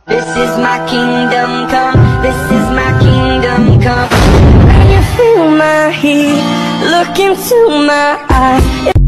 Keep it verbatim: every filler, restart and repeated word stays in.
This is my kingdom come, this is my kingdom come. Can you feel my heat, look into my eyes?